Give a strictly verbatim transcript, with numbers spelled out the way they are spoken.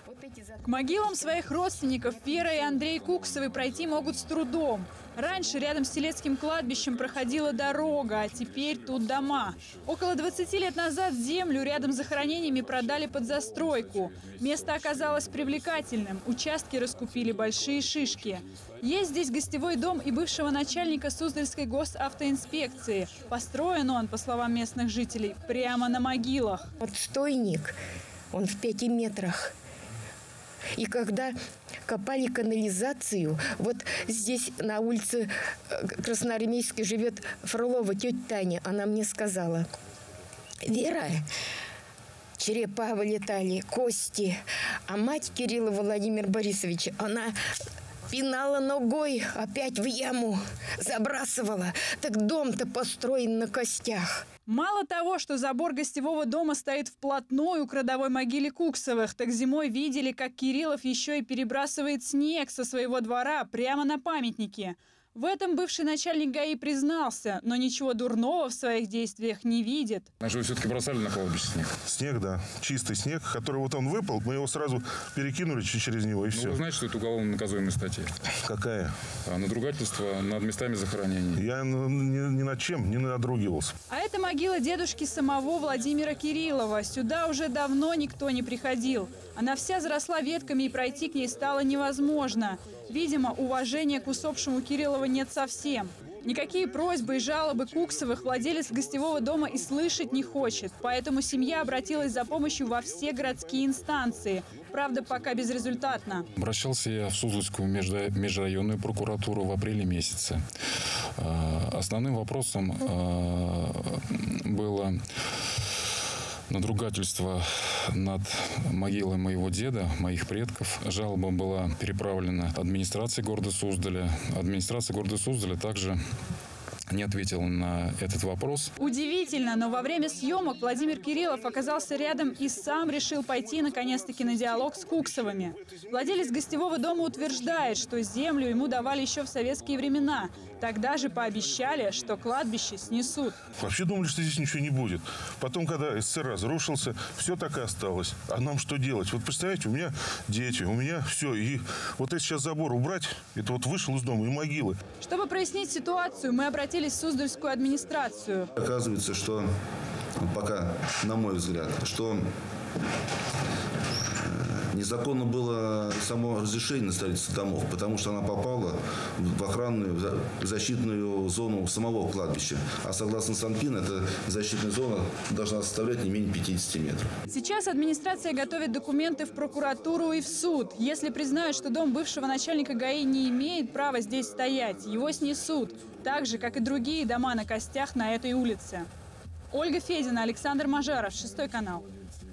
К могилам своих родственников Вера и Андрей Куксовы пройти могут с трудом. Раньше рядом с Селецким кладбищем проходила дорога, а теперь тут дома. Около двадцати лет назад землю рядом с захоронениями продали под застройку. Место оказалось привлекательным, участки раскупили большие шишки. Есть здесь гостевой дом и бывшего начальника Суздальской госавтоинспекции. Построен он, по словам местных жителей, прямо на могилах. Вот стойник, он в пяти метрах. И когда копали канализацию, вот здесь на улице Красноармейской живет Фролова тетя Таня, она мне сказала: Вера, черепа вылетали, кости, а мать Кирилла Владимира Борисовича, она пинала ногой опять в яму, забрасывала. Так дом-то построен на костях. Мало того, что забор гостевого дома стоит вплотную к родовой могиле Куксовых, так зимой видели, как Кириллов еще и перебрасывает снег со своего двора прямо на памятники. В этом бывший начальник ГАИ признался, но ничего дурного в своих действиях не видит. А что, вы все-таки бросали на кладбище снег? Снег, да. Чистый снег, который вот он выпал, мы его сразу перекинули через него, и ну, все. Вы знаете, что это уголовно наказуемая статья? Какая? А, надругательство над местами захоронений. Я ни, ни над чем не надругивался. А это могила дедушки самого Владимира Кириллова. Сюда уже давно никто не приходил. Она вся заросла ветками, и пройти к ней стало невозможно. Видимо, уважения к усопшему Кириллова нет совсем. Никакие просьбы и жалобы Куксовых владелец гостевого дома и слышать не хочет. Поэтому семья обратилась за помощью во все городские инстанции. Правда, пока безрезультатно. Обращался я в Суздальскую межрайонную прокуратуру в апреле месяце. Основным вопросом было надругательство над могилой моего деда, моих предков. Жалоба была переправлена администрации города Суздаля. Администрация города Суздаля также не ответила на этот вопрос. Удивительно, но во время съемок Владимир Кириллов оказался рядом и сам решил пойти наконец-таки на диалог с Куксовыми. Владелец гостевого дома утверждает, что землю ему давали еще в советские времена. Тогда же пообещали, что кладбище снесут. Вообще думали, что здесь ничего не будет. Потом, когда СССР разрушился, все так и осталось. А нам что делать? Вот представляете, у меня дети, у меня все. И вот если сейчас забор убрать, это вот вышел из дома и могилы. Чтобы прояснить ситуацию, мы обратились в Суздальскую администрацию. Оказывается, что пока, на мой взгляд, что незаконно было само разрешение на строительство домов, потому что она попала в охранную, защитную зону самого кладбища. А согласно Санпин, эта защитная зона должна составлять не менее пятидесяти метров. Сейчас администрация готовит документы в прокуратуру и в суд. Если признают, что дом бывшего начальника ГАИ не имеет права здесь стоять, его снесут. Так же, как и другие дома на костях на этой улице. Ольга Федина, Александр Мажаров, Шестой канал.